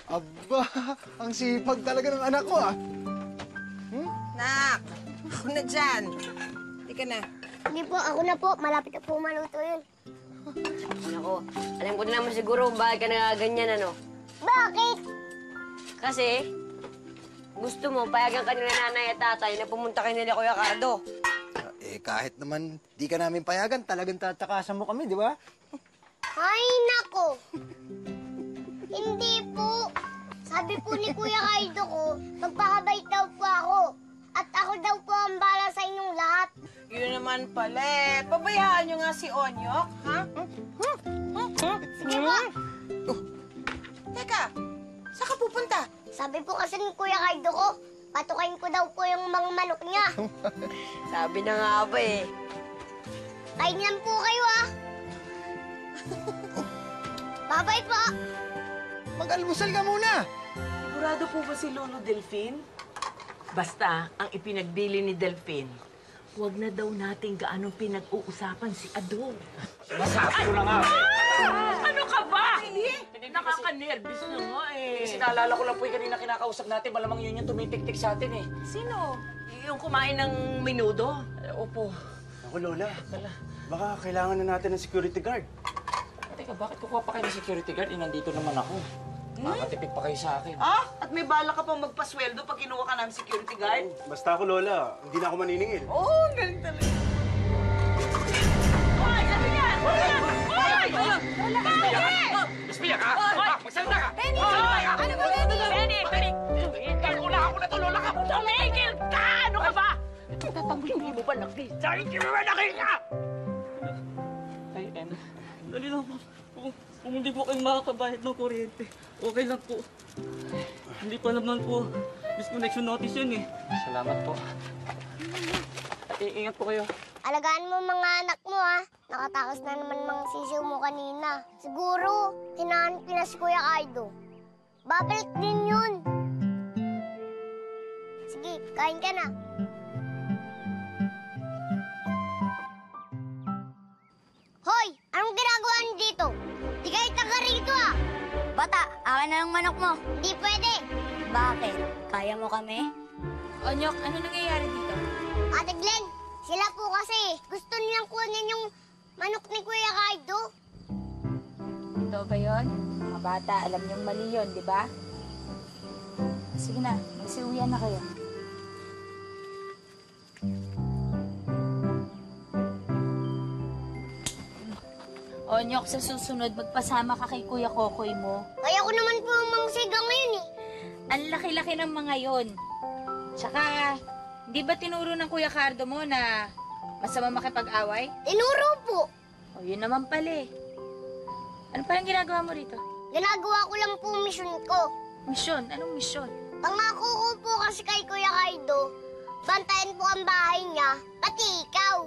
Aba, ang sipag talaga ng anak ko, ah. Nak, ako na dyan. Hindi ka na. Hindi po, ako na po. Malapit na po maluto yun. Ako, alam ko na naman siguro bakit ka nagaganyan, ano? Bakit? Kasi, gusto mo, payagan ka nila nanay at tatay na pumunta kayo nila Kuya Cardo. Kahit naman di ka namin payagan, talagang tatakasan mo kami, di ba? Ay, nako. Hindi po. Sabi po ni Kuya Kaido ko, magpakabait daw po ako. At ako daw po ang bala sa inyong lahat. Yun naman pala eh. Pabayaan nyo nga si Onyok, ha? Sige po. Teka, saan ka pupunta? Sabi po kasi ni Kuya Kaido ko, patukayin ko daw po yung mga manok niya. Sabi na nga ba eh. Kain lang po kayo, ah. Bye-bye po. Mag-almusal ka muna. Sigurado po ba si Lolo Delphine? Basta, ang ipinagbili ni Delphine, huwag na daw natin gaanong pinag-uusapan si Ado. Masabi ko na nga. Ano ka ba? Nakaka-nervous na nga eh. Kasi naalala ko lang po yung kanina kinakausap natin, malamang yun yung tumitik-tik sa atin eh. Sino? Yung kumain ng menudo? Opo. Ako, Lola. Baka kailangan na natin ng security guard. Teka, bakit kukuha pa kayo ng security guard? Nandito naman ako. Makakatipid pa kayo sa akin. Ah? At may bala ka pang magpasweldo pag kinuha ka ng security guard? Basta ako, Lola. Hindi na ako maniningil. Oo, galing talaga. Hoy! Ano yan? Hoy! Bakit? Espiya ka! Magsalita ka! Benny! Ano ba, Benny? Benny! Wala ako na to, Lola ka! Tumigil ka! Ano ka ba? Tatanggulin mo ba nakita? Hindi mo ba nakita? Ay, Em. Dali lang po. Kung hindi po kayo makakabayad ng kuryente, okay lang po. Hindi pa naman po. Disconnection notice yun eh. Salamat po. At iingat po kayo. Alagaan mo mga anak mo, ha? Nakatakas na naman mga sisiw mo kanina. Siguro, hinahanap na si Kuya Kaido. Babalik din yun. Sige, kain ka na. Hoy! Anong ginagawa niyo dito? Di kayo taga rito, ah! Bata, akin na yung manok mo. Di pwede. Bakit? Kaya mo kami? Onyok, ano nangyayari dito? Ate Glenn, sila po kasi gusto nilang kunin yung manok ni Kuya Kaido. Totoo ba yun? Mga bata, alam niyong mali yun, di ba? Sige na, magsiuwian na kayo. Onyok, sa susunod, magpasama ka kay Kuya Kokoy mo. Kaya ko naman po mangsiga ngayon, eh. Ang laki-laki ng mga yon. Tsaka, di ba tinuro ng Kuya Cardo mo na masama makipag-away? Tinuro po. O, yun naman pala eh. Ano pa yung ginagawa mo rito? Ginagawa ko lang po mission ko. Misyon? Anong misyon? Pangako ko po kasi kay Kuya Kaido, bantayan po ang bahay niya, pati ikaw.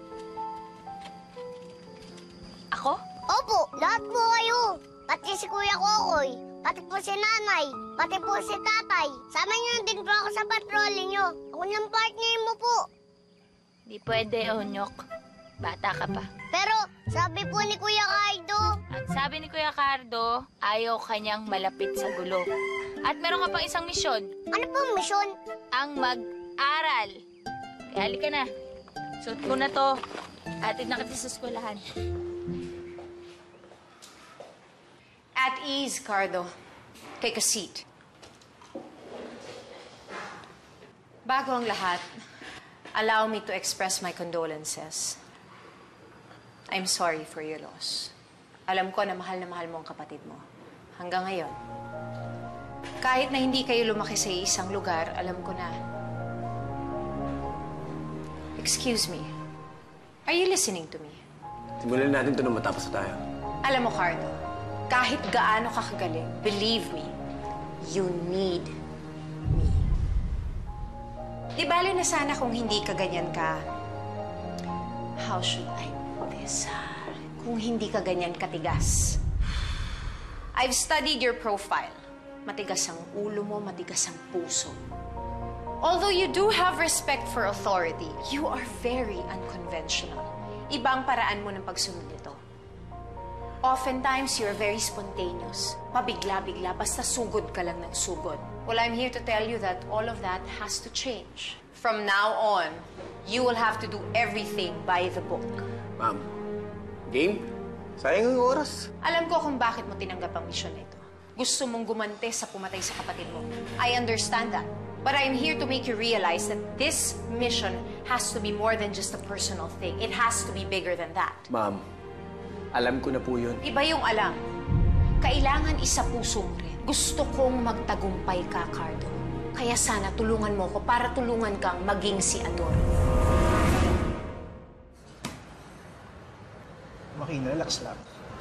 Ako? Opo, lahat po kayo. Pati si Kuya Kokoy, pati po si Nanay, pati po si Tatay. Sama niyo din po ako sa patrolling niyo. Ako lang partner mo po. Di pwede, Onyok. Bata ka pa. Pero sabi po ni Kuya Kaido, Ang sabi ni Kuya Cardo, ayaw kanyang malapit sa gulo. At meron ka pang isang misyon, ano pong mission? ang mag-aral. Kaya halika na. Suot ko na to. Atid na kita sa eskwelahan. At ease, Cardo. Take a seat. Bago ang lahat, allow me to express my condolences. I'm sorry for your loss. Alam ko na mahal mo ang kapatid mo. Hanggang ngayon. Kahit na hindi kayo lumaki sa isang lugar, alam ko na. Excuse me. Are you listening to me? Simulan natin ito nung matapos na tayo. Alam mo, Cardo, kahit gaano ka kagaling, believe me, you need me. Di bale na sana kung hindi ka ganyan ka. How should I put this? Kung hindi ka ganyan katigas. I've studied your profile. Matigas ang ulo mo, matigas ang puso. Although you do have respect for authority, you are very unconventional. Iba ang paraan mo ng pagsunod nito. Oftentimes, you're very spontaneous. Pabigla-bigla, basta sugod ka lang ng sugod. Well, I'm here to tell you that all of that has to change. From now on, you will have to do everything by the book. Ma'am, game? Sayang ang oras. Alam ko kung bakit mo tinanggap ang misyon na ito. Gusto mong gumante sa pumatay sa kapatid mo. I understand that. But I'm here to make you realize that this mission has to be more than just a personal thing. It has to be bigger than that. Ma'am, alam ko na po yun. Iba yung alam. Kailangan isa puso mo rin. Gusto kong magtagumpay ka, Cardo. Kaya sana tulungan mo ko para tulungan kang maging si Ador. Makina, relax lang.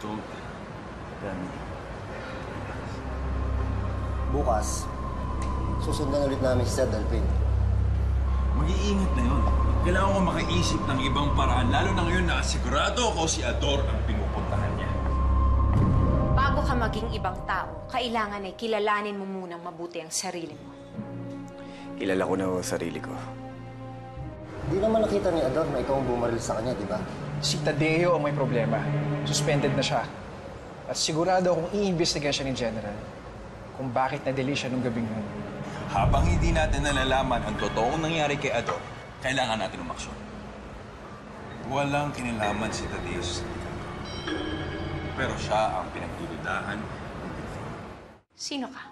Bukas, susundan ulit namin si Sir Delphine. Mag-iingat na yun. Kailangan ko makaisip ng ibang paraan, lalo na ngayon na sigurado ako si Ador ang pinupuntahan niya. Bago ka maging ibang tao, kailangan ay kilalanin mo munang mabuti ang sarili mo. Kilala ko na ang sarili ko. Di naman nakita ni Ador na ikaw ang bumaril sa kanya, di ba? Si Tadeo ang may problema. Suspended na siya. At sigurado akong iimbestigahan siya ni General kung bakit na-delay siya nung gabing yun. Habang hindi natin nalalaman ang totoong nangyari kay Ador, kailangan natin umaksyon. Walang kinalaman si Tadeus. Pero siya ang pinagdududahan. Sino ka?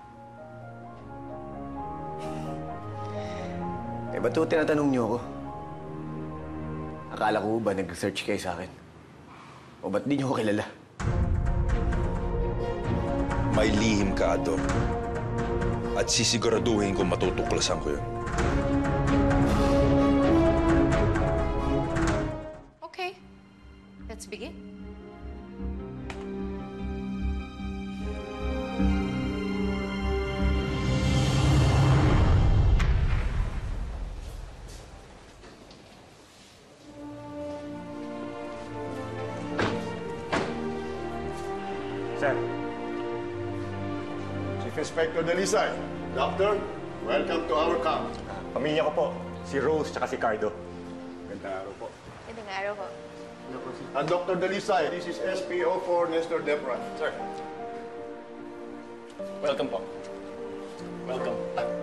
Eh, ba't ito tinatanong niyo ako? Akala ko ba nag-research kayo sa akin? O ba't di niyo ako kilala? May lihim ka, Ador. At sisiguraduhin kung matutuklasan ko yun. Okay. Let's begin. Sir. Chief Inspector Delisay. Doctor, welcome to our camp. Pamilya ko po, si Rose tsaka si Cardo. Gandang araw po. Gandang araw po. And Dr. Delisay, this is SPO4 Nestor Depran. Sir. Welcome po. Welcome.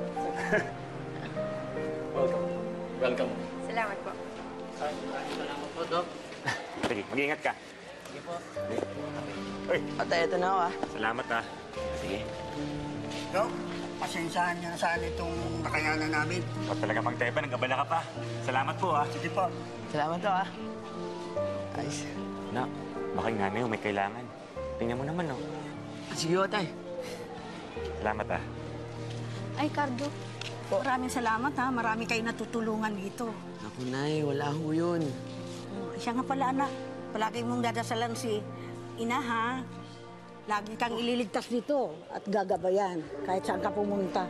Welcome. Welcome. Salamat po. Salamat po, Doc. Sige, mag-iingat ka. Sige po. Uy, Ate, ito na ako, ah. salamat ha. Sige. Dok, pasensyahan niyo na sana itong nakayanan namin. Huwag talaga magtepa, nag-abala ka pa. Salamat po ha. Sige po. Salamat po, ah. Ayos. Na, baka yung nanay may kailangan. Tingnan mo naman, no? Sige, Otay. Salamat ha. Ay, Cardo, maraming salamat ha. Marami kayo natutulungan dito. Ako, Nay, wala ho yun. Siya nga pala, anak. Palagi mong dadasalan si Ina, ha? Lagi kang ililigtas dito at gagabayan kahit saan ka pumunta.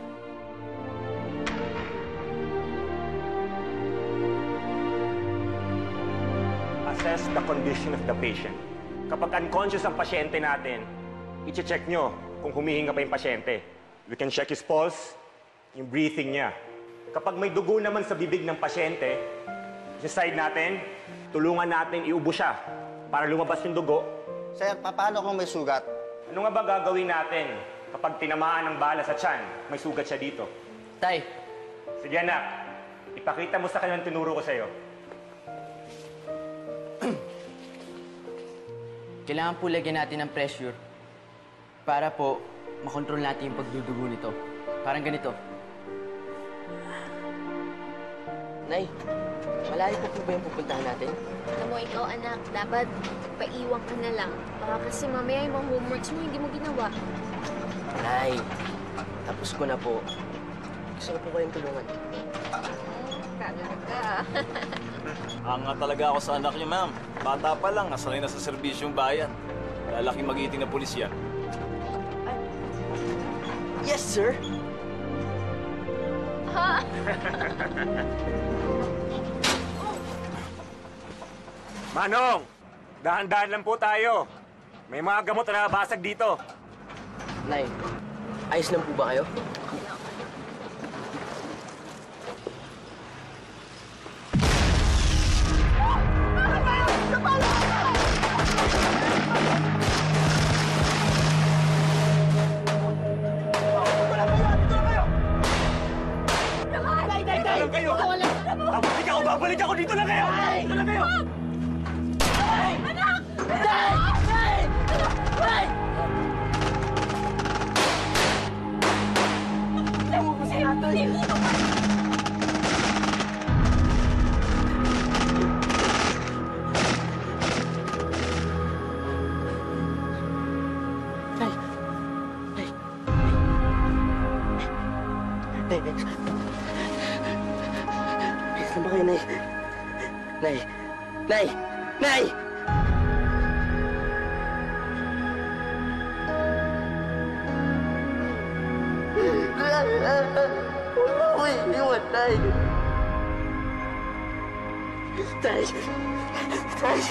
Assess the condition of the patient. Kapag unconscious ang pasyente natin, i-check nyo kung humihinga pa yung pasyente. We can check his pulse, yung breathing niya. Kapag may dugo naman sa bibig ng pasyente, decide natin, tulungan natin iubo siya para lumabas yung dugo. Sir, paano kung may sugat? Ano nga ba gagawin natin kapag tinamaan ng bala sa tiyan, may sugat siya dito? Tay. Sige anak, ipakita mo sa kanya ang tinuro ko sa'yo. Kailangan po lagyan natin ng pressure para po makontrol natin yung pagdudugo nito. Parang ganito. Nay, malayo po ba yung pupuntahan natin? Alam mo, ikaw anak, dapat paiwan ka na lang. Baka kasi mamaya yung mga homeworks mo, hindi mo ginawa. Nay, tapos ko na po. Gusto ko po kayong tulungan. Talaga. Hanga talaga ako sa anak niyo, ma'am. Bata pa lang, nasanay na sa serbisyong bayan. Lalaking magiting na pulis yan. Yes, sir! Ha? Manong! Dahan-dahan lang po tayo. May mga gamot na nabasag dito. Nay, ayos lang po ba kayo? Bumalik ako! Dito lang kayo! Dito lang kayo! Anak! Nay! Nay! Nay! Mo si Atoy! Nay! Saan ba kayo, Nay? Nay! Nay! Nay! Wala ko iniwan, Nay! Nay! Nay!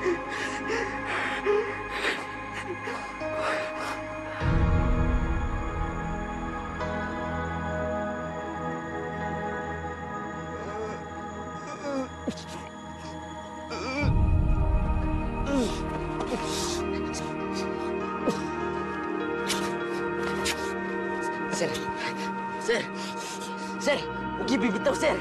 Sir! Sir! Sir! Huwag niyo bibitaw, sir!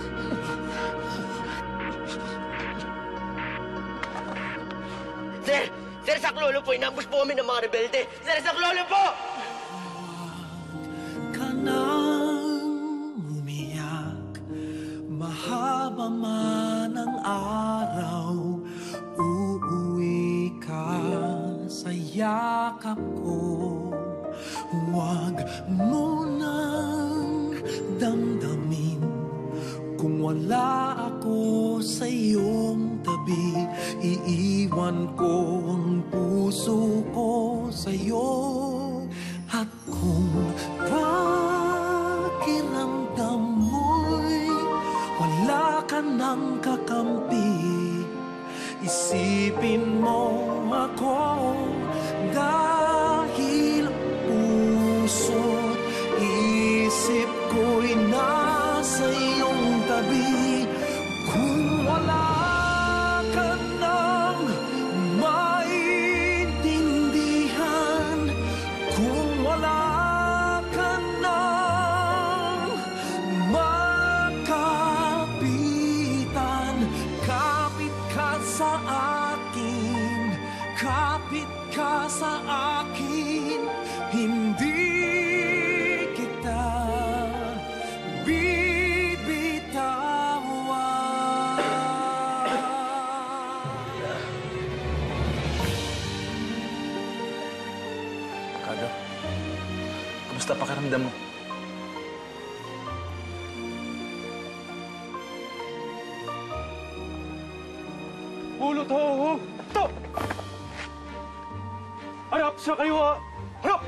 Sir! Sir, saklolo po! Inambush po kami ng mga rebelde! Sir, saklolo po! Ka nang umiyak, mahaba man ang araw, uuwi ka sa yakap ko. Huwag mo nang damdamin kung wala ako sa iyong tabi. Iiwan ko ang puso ko sa iyo. At kung pakiramdam mo'y wala ka nang kakampi, isipin mo ako dahil puso't isip ko'y nasa iyong tabi. Kung wala ka nang maintindihan, kung wala ka nang makapitan, kapit ka sa akin, kapit ka sa akin, hindi kita bibitawan. Kado, kumusta pakiramdam mo? Ulot ho! To! Harap sa kayo ha! Harap!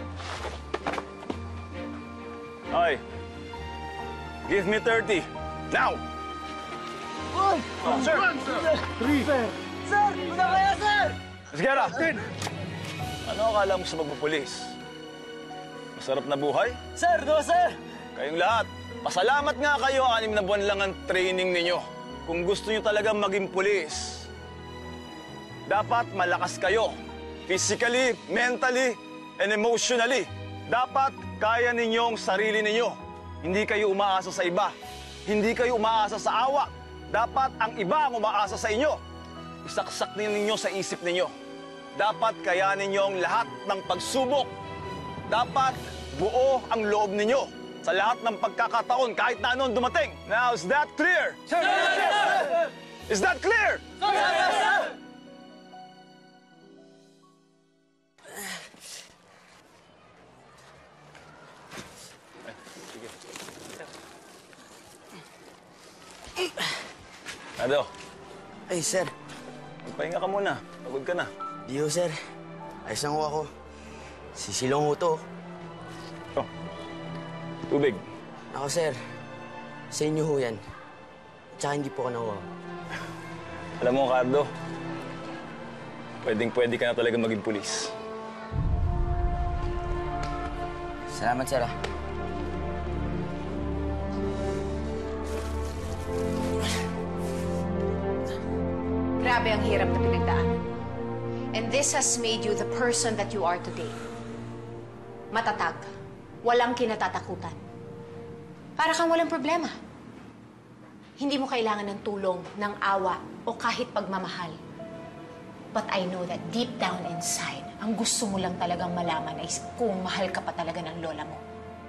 Ay, give me 30. Now! One! Sir! Three! Sir! Una kaya, sir! Sigara! 10! Ano akala mo sa magpupulis? Masarap na buhay? Sir! No, sir! Kayong lahat, pasalamat nga kayo, 6 na buwan lang ang training ninyo. Kung gusto nyo talagang maging pulis, dapat malakas kayo. Physically, mentally, and emotionally. Dapat kaya ninyong sarili ninyo. Hindi kayo umaasa sa iba. Hindi kayo umaasa sa awa. Dapat ang iba ang umaasa sa inyo. Isaksak ninyo sa isip ninyo. Dapat kaya ninyong lahat ng pagsubok. Dapat buo ang loob ninyo sa lahat ng pagkakataon kahit na anong dumating. Now, is that clear? Sir! Yes, sir! Is that clear? Sir! Yes, sir! Ado, Ay, sir. magpahinga ka muna. Pagod ka na. Di ho, sir. Ayos lang ho ako. Sisilong ho to. Oh, tubig. Ako, sir. Sa inyo ho yan. Tsaka hindi po ako nakuha. Alam mo, Cardo, pwedeng-pwede ka na talaga maging pulis. Salamat, sir, ah. Grabe ang hirap na pinagdaanan. And this has made you the person that you are today. Matatag. Walang kinatatakutan. Para kang walang problema. Hindi mo kailangan ng tulong, ng awa, o kahit pagmamahal. But I know that deep down inside, ang gusto mo lang talagang malaman ay kung mahal ka pa talaga ng lola mo.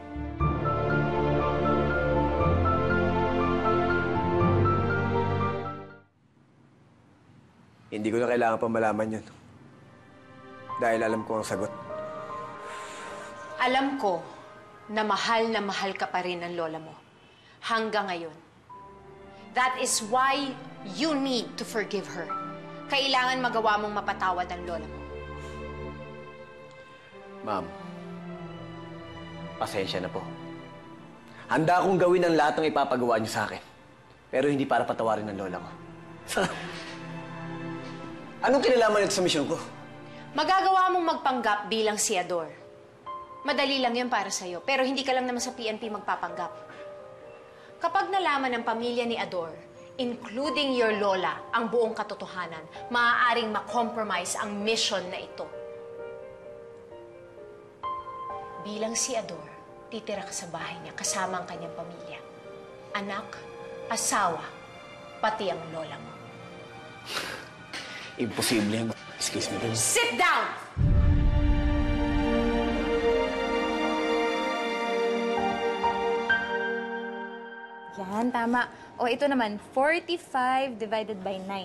Hindi ko na kailangan pa malaman yun. Dahil alam ko ang sagot. Alam ko na mahal ka pa rin ng lola mo. Hanggang ngayon. That is why you need to forgive her. Kailangan magawa mong mapatawad ang lola mo. Ma'am, pasensya na po. Handa akong gawin ang lahat ng ipapagawa niyo sa akin. Pero hindi para patawarin ng lola ko. Anong kinalaman nito sa misyon ko? Magagawa mong magpanggap bilang siyador. Madali lang yun para sa'yo, pero hindi ka lang naman sa PNP magpapanggap. Kapag nalaman ng pamilya ni Ador, including your lola, ang buong katotohanan, maaaring makompromise ang mission na ito. Bilang si Ador, titira ka sa bahay niya kasama ang kanyang pamilya. Anak, asawa, pati ang lola mo. Imposible yan. Excuse me. Sit down! Yan, tama. O, ito naman, 45 divided by 9.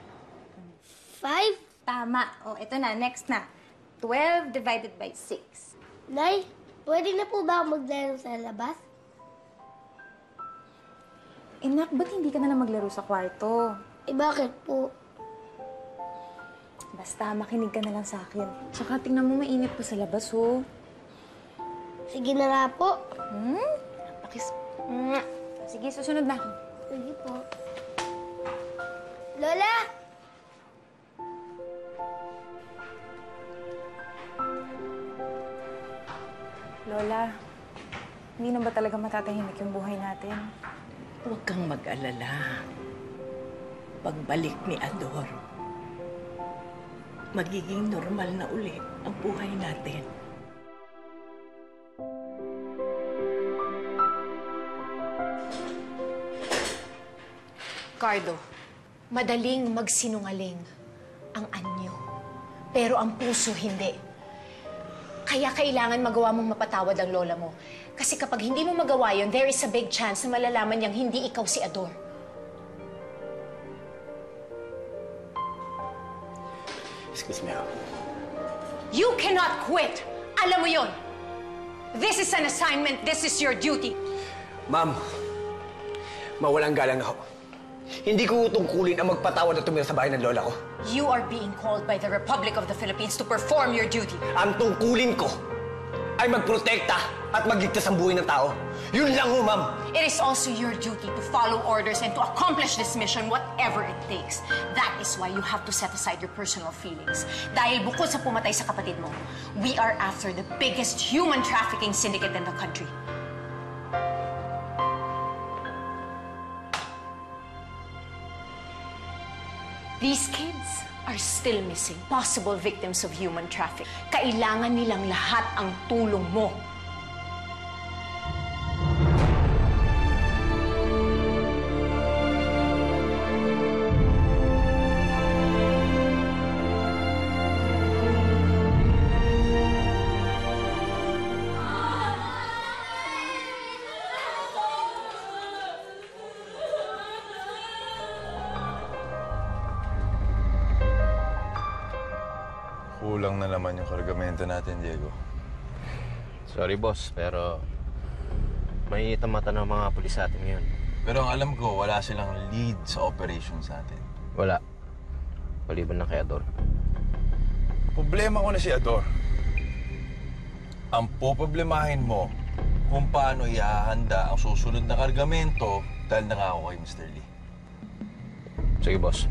5? Tama. O, ito na, next na. 12 divided by 6. Nay, pwede na po ba ako maglaro sa labas? Inak, ba't hindi ka na lang maglaro sa kwarto? Eh, bakit po? Basta, makinig ka na lang sa akin. Tsaka tingnan mo, mainit pa sa labas, oh. Sige na nga po. Pakis. Sige, susunod na ako. Sige po. Lola! Lola, hindi na ba talaga matatahimik yung buhay natin? Huwag kang mag-alala. Pagbalik ni Ador, magiging normal na ulit ang buhay natin. Cardo, madaling magsinungaling ang anyo. Pero ang puso hindi. Kaya kailangan magawa mong mapatawad ang lola mo. Kasi kapag hindi mo magawa yun, there is a big chance na malalaman niyang hindi ikaw si Ador. Excuse me, You cannot quit! Alam mo yon. This is an assignment. This is your duty. Ma'am, mawalang galang ako. Hindi ko tungkulin ang magpatawad at tumira sa bahay ng lola ko. You are being called by the Republic of the Philippines to perform your duty. Ang tungkulin ko ay magprotekta at magligtas ang buhay ng tao. Yun lang ho, ma'am. It is also your duty to follow orders and to accomplish this mission whatever it takes. That is why you have to set aside your personal feelings. Dahil bukod sa pumatay sa kapatid mo, we are after the biggest human trafficking syndicate in the country. These kids are still missing, possible victims of human trafficking. Kailangan nilang lahat ang tulong mo. Kulang na naman yung kargamento natin, Diego. Sorry, boss, pero may mata ng mga pulis sa atin ngayon. Pero ang alam ko, wala silang lead sa operation sa atin. Wala. Maliban na kay Ador. Problema ko na si Ador. Ang poproblemahin mo kung paano ihahanda ang susunod na kargamento dahil nangako kay Mr. Lee. Sige, boss.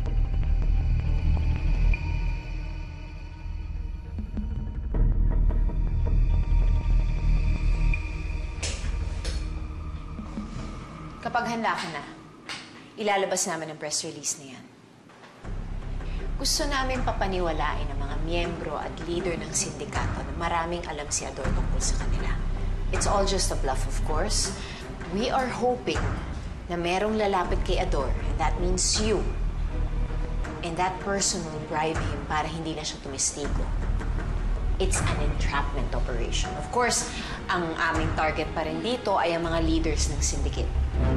Kapag handa ka na, ilalabas namin ang press release na yan. Gusto namin papaniwalain ang mga miyembro at leader ng sindikato na maraming alam si Ador tungkol sa kanila. It's all just a bluff, of course. We are hoping na merong lalapit kay Ador, and that means you. And that person will bribe him para hindi na siya tumistigo. It's an entrapment operation. Of course, ang aming target pa rin dito ay ang mga leaders ng syndicate.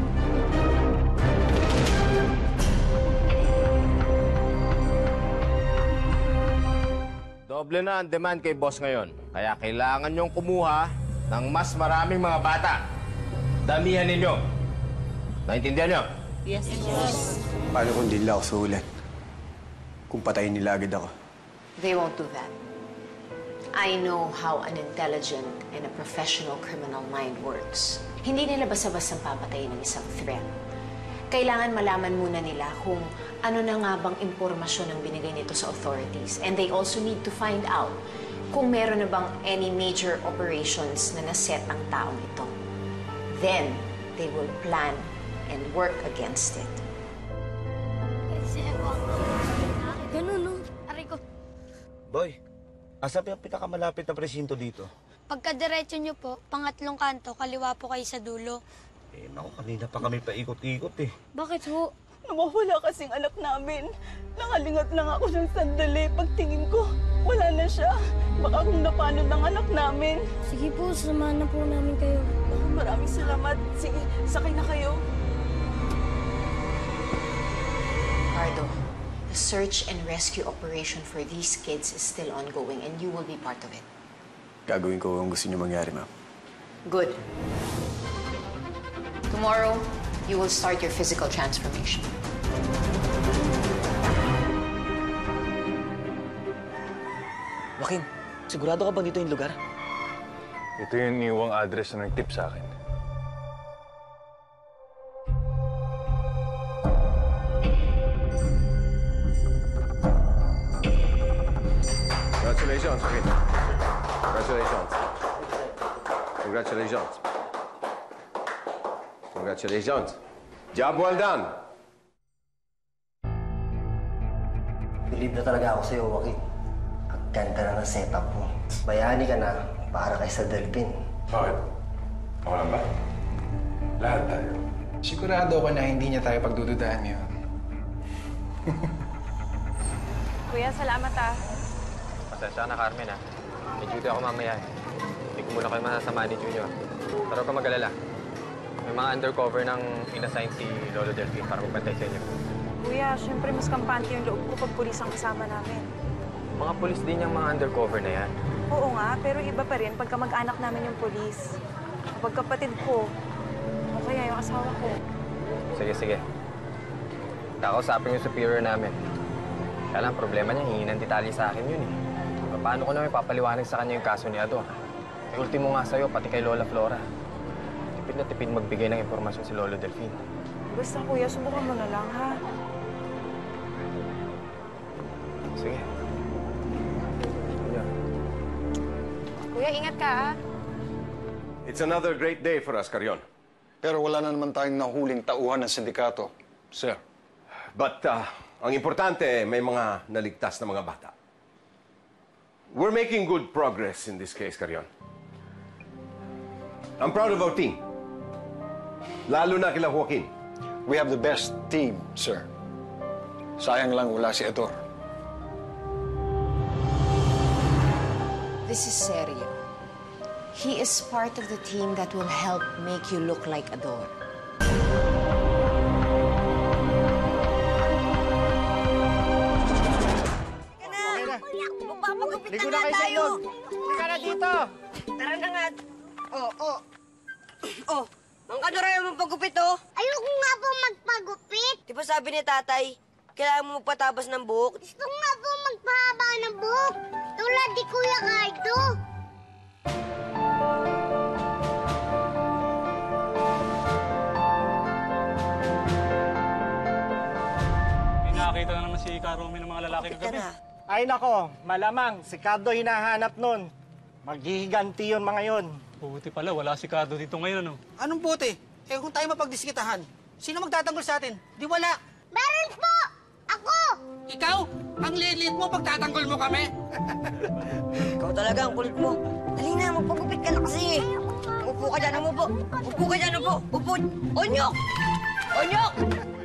Doble na ang demand kay boss ngayon. Kaya kailangan niyong kumuha ng mas maraming mga bata. Damihan ninyo. Naintindihan niyo? Yes. Paano kung di nila ako suulit? Kung patayin nila agad ako? They won't do that. I know how an intelligent and a professional criminal mind works. Hindi nila basta-basta papatayin ng isang threat. Kailangan malaman muna nila kung ano na nga bang impormasyon ang binigay nito sa authorities. And they also need to find out kung meron na bang any major operations na naset ang taong ito. Then, they will plan and work against it. Ganun, no? Aray ko. Boy, asa pa yung pinakamalapit na presinto dito? Pagkadiretso nyo po, pangatlong kanto, kaliwa po kayo sa dulo. Eh, naku, kanina pa kami paikot-ikot eh. Bakit po? Nawawala kasing anak namin. Nakalingat lang ako ng sandali. Pagtingin ko, wala na siya. Baka kung napano ng anak namin. Sige po, samahan na po namin kayo. Maraming salamat. Sige, sakay na kayo. Ricardo, the search and rescue operation for these kids is still ongoing and you will be part of it. Gagawin ko ang gusto niyo mangyari, ma'am. Good. Tomorrow, you will start your physical transformation. Joaquin, sigurado ka bang dito yung lugar? Ito yung iniwang address na nag-tip sa akin. Congratulations, Joaquin. Congratulations. Congratulations. Congratulations. Job well done. Believe na talaga ako sa'yo, Joaquin. Ang ganda na ng setup mo. Bayani ka na para kay sa Delphin. Bakit? Ako lang ba? Lahat tayo. Sigurado ako na hindi niya tayo pagdududahan ngayon. Kuya, salamat ah. Pasensya na, Carmen, ha? May duty ako mamaya, eh. Hindi ko muna kayo masasama ni Junior. Pero huwag ka mag-alala. May mga undercover nang inassign si Lolo Delphin para magbantay sa inyo. Kuya, syempre mas kampante yung loob ko pag pulis ang kasama namin. Mga pulis din yung mga undercover na yan. Oo nga, pero iba pa rin pagka mag-anak namin yung pulis. Kapag kapatid ko, o kaya yung asawa ko. Sige, sige. Kakausapin yung superior namin. Kaya lang, problema niya, hingi ng detalye sa akin yun, eh. Paano ko naman papaliwanag sa kanya yung kaso ni Ado? May ultimo nga sa'yo, pati kay Lola Flora. Tipid na tipid magbigay ng impormasyon si Lolo Delphin. Basta kuya, subukan mo na lang, ha? Sige. Kuya, ingat ka, ha? It's another great day for us, Carrion. Pero wala na naman tayong nahuling tauhan ng sindikato, sir. But ang importante, may mga naligtas na mga bata. We're making good progress in this case, Carrion. I'm proud of our team. Lalo na kila Joaquin. We have the best team, sir. Sayang lang wala si Ador. This is serio. He is part of the team that will help make you look like Ador. Magpapagupit Ligo na na nga kayo sa tayo. ilog. Liga na dito. Tara na nga. Oh, Mang Ador, ayaw mong pagupit, oh. Ayoko nga po magpagupit. Di ba sabi ni tatay, kailangan mo magpatabas ng buhok? Gusto nga po magpahaba ng buhok. Tulad ni Kuya Cardo. May nakakita na naman si Karumi ng mga lalaki kagabi. Ay nako, malamang si Cardo hinahanap nun. Maghihiganti yun mga yun. Buti pala, wala si Cardo dito ngayon, ano? Anong buti? Eh kung tayo mapagdiskitahan, sino magtatanggol sa atin? Di wala. Meron po! Ako! Ikaw? Ang liit mo, pagtatanggol mo kami? Ikaw talaga, ang kulit mo. Dali na, magpagupit ka na kasi. Upo ka dyan, umupo. Upo ka dyan, upo. Upo. Onyok! Onyok!